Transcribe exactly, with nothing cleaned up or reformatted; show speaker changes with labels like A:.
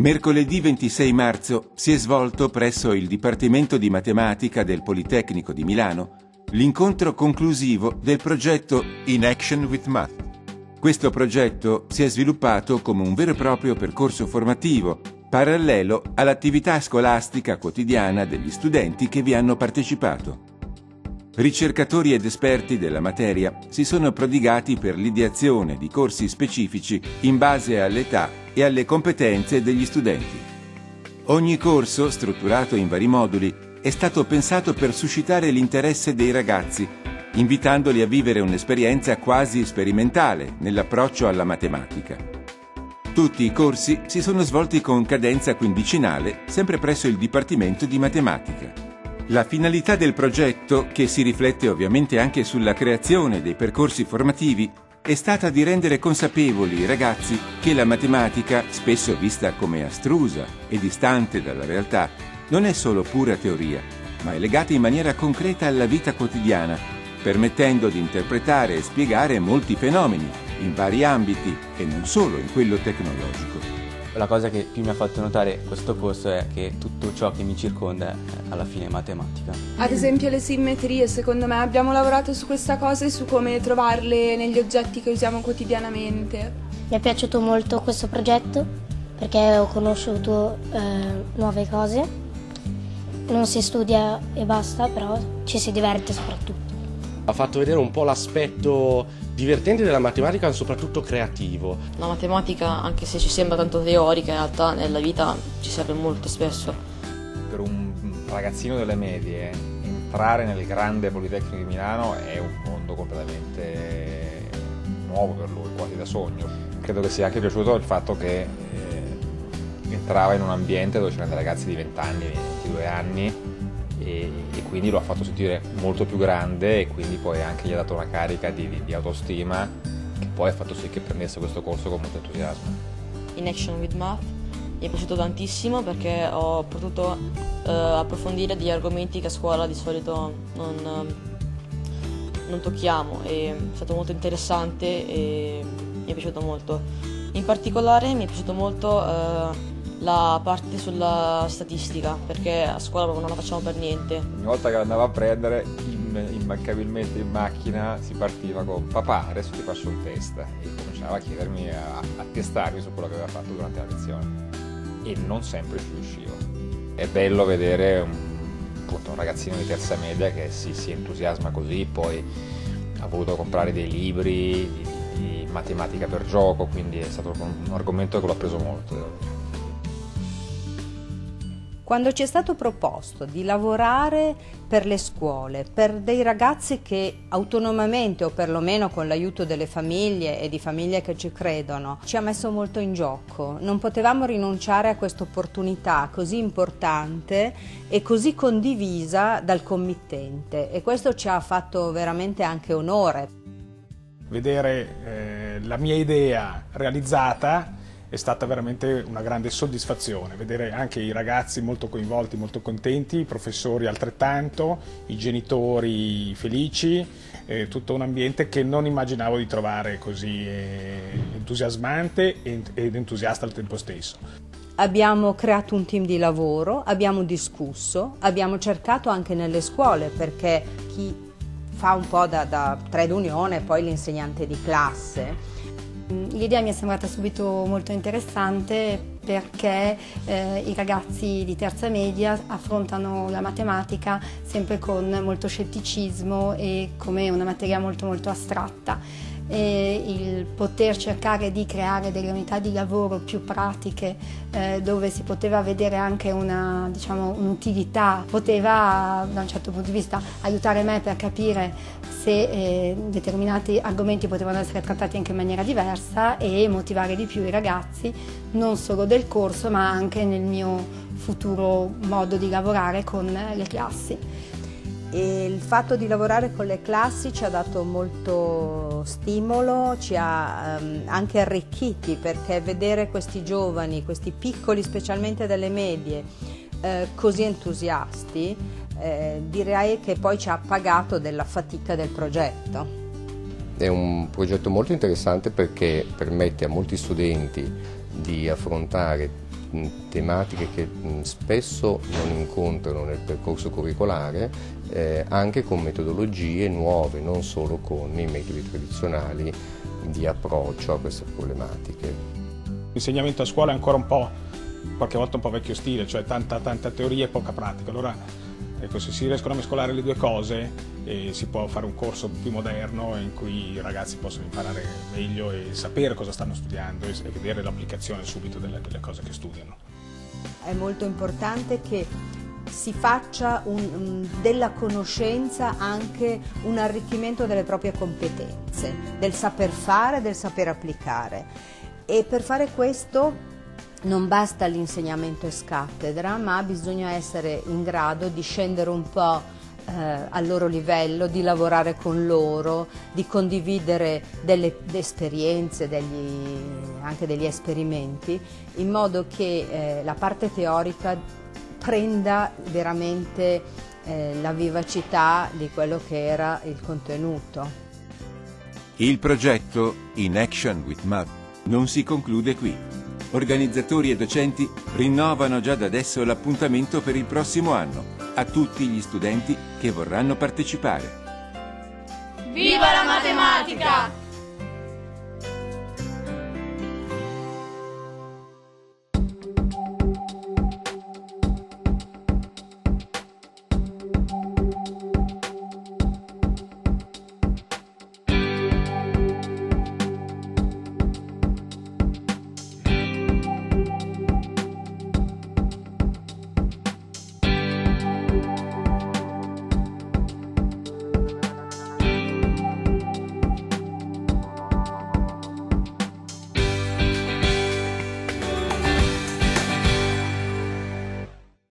A: Mercoledì ventisei marzo si è svolto presso il Dipartimento di Matematica del Politecnico di Milano l'incontro conclusivo del progetto In Action with Math. Questo progetto si è sviluppato come un vero e proprio percorso formativo, parallelo all'attività scolastica quotidiana degli studenti che vi hanno partecipato. Ricercatori ed esperti della materia si sono prodigati per l'ideazione di corsi specifici in base all'età e alle competenze degli studenti. Ogni corso, strutturato in vari moduli, è stato pensato per suscitare l'interesse dei ragazzi, invitandoli a vivere un'esperienza quasi sperimentale nell'approccio alla matematica. Tutti i corsi si sono svolti con cadenza quindicinale, sempre presso il Dipartimento di Matematica. La finalità del progetto, che si riflette ovviamente anche sulla creazione dei percorsi formativi, è stata di rendere consapevoli i ragazzi che la matematica, spesso vista come astrusa e distante dalla realtà, non è solo pura teoria, ma è legata in maniera concreta alla vita quotidiana, permettendo di interpretare e spiegare molti fenomeni in vari ambiti e non solo in quello tecnologico.
B: La cosa che più mi ha fatto notare questo corso è che tutto ciò che mi circonda è alla fine matematica.
C: Ad esempio le simmetrie, secondo me abbiamo lavorato su questa cosa e su come trovarle negli oggetti che usiamo quotidianamente.
D: Mi è piaciuto molto questo progetto perché ho conosciuto eh, nuove cose. Non si studia e basta, però ci si diverte soprattutto.
E: Ha fatto vedere un po' l'aspetto divertente della matematica, ma soprattutto creativo.
F: La matematica, anche se ci sembra tanto teorica, in realtà nella vita ci serve molto spesso.
G: Per un ragazzino delle medie entrare nel grande Politecnico di Milano è un mondo completamente nuovo per lui, quasi da sogno. Credo che sia anche piaciuto il fatto che eh, entrava in un ambiente dove c'erano dei ragazzi di venti anni, ventidue anni, e, e quindi lo ha fatto sentire molto più grande e quindi poi anche gli ha dato una carica di, di, di autostima che poi ha fatto sì che prendesse questo corso con molto entusiasmo.
F: In Action with Math mi è piaciuto tantissimo perché ho potuto eh, approfondire degli argomenti che a scuola di solito non, non tocchiamo, e è stato molto interessante e mi è piaciuto molto. In particolare mi è piaciuto molto eh, la parte sulla statistica, perché a scuola proprio non la facciamo per niente.
G: Ogni volta che andavo a prendere, immancabilmente in macchina si partiva con "papà, adesso ti faccio un test", e cominciava a chiedermi, a, a testarmi su quello che aveva fatto durante la lezione, e non sempre ci riuscivo. È bello vedere un, appunto, un ragazzino di terza media che si, si entusiasma così, poi ha voluto comprare dei libri di, di, di matematica per gioco, quindi è stato un argomento che l'ho preso molto, devo dire.
H: Quando ci è stato proposto di lavorare per le scuole, per dei ragazzi che autonomamente o perlomeno con l'aiuto delle famiglie e di famiglie che ci credono, ci ha messo molto in gioco. Non potevamo rinunciare a questa opportunità così importante e così condivisa dal committente, e questo ci ha fatto veramente anche onore.
I: Vedere eh, la mia idea realizzata è stata veramente una grande soddisfazione, vedere anche i ragazzi molto coinvolti, molto contenti, i professori altrettanto, i genitori felici, eh, tutto un ambiente che non immaginavo di trovare così eh, entusiasmante ed entusiasta al tempo stesso.
H: Abbiamo creato un team di lavoro, abbiamo discusso, abbiamo cercato anche nelle scuole, perché chi fa un po' da, da trade unione è poi l'insegnante di classe.
D: L'idea mi è sembrata subito molto interessante perché eh, i ragazzi di terza media affrontano la matematica sempre con molto scetticismo e come una materia molto molto astratta. E il poter cercare di creare delle unità di lavoro più pratiche eh, dove si poteva vedere anche una, diciamo, un'utilità, poteva da un certo punto di vista aiutare me per capire se eh, determinati argomenti potevano essere trattati anche in maniera diversa e motivare di più i ragazzi non solo del corso ma anche nel mio futuro modo di lavorare con le classi.
H: E il fatto di lavorare con le classi ci ha dato molto stimolo, ci ha um, anche arricchiti, perché vedere questi giovani, questi piccoli, specialmente delle medie, eh, così entusiasti, eh, direi che poi ci ha pagato della fatica del progetto.
J: È un progetto molto interessante perché permette a molti studenti di affrontare tematiche che spesso non incontrano nel percorso curricolare, eh, anche con metodologie nuove, non solo con i metodi tradizionali di approccio a queste problematiche.
I: L'insegnamento a scuola è ancora un po', qualche volta un po' vecchio stile, cioè tanta, tanta teoria e poca pratica. Allora, ecco, se si riescono a mescolare le due cose, eh, si può fare un corso più moderno in cui i ragazzi possono imparare meglio e sapere cosa stanno studiando e vedere l'applicazione subito delle, delle cose che studiano.
H: È molto importante che si faccia un, della conoscenza anche un arricchimento delle proprie competenze, del saper fare, del saper applicare. E per fare questo non basta l'insegnamento ex cattedra, ma bisogna essere in grado di scendere un po' eh, al loro livello, di lavorare con loro, di condividere delle esperienze, degli, anche degli esperimenti, in modo che eh, la parte teorica prenda veramente eh, la vivacità di quello che era il contenuto.
A: Il progetto In Action with Math non si conclude qui. Organizzatori e docenti rinnovano già da adesso l'appuntamento per il prossimo anno a tutti gli studenti che vorranno partecipare.
K: Viva la matematica!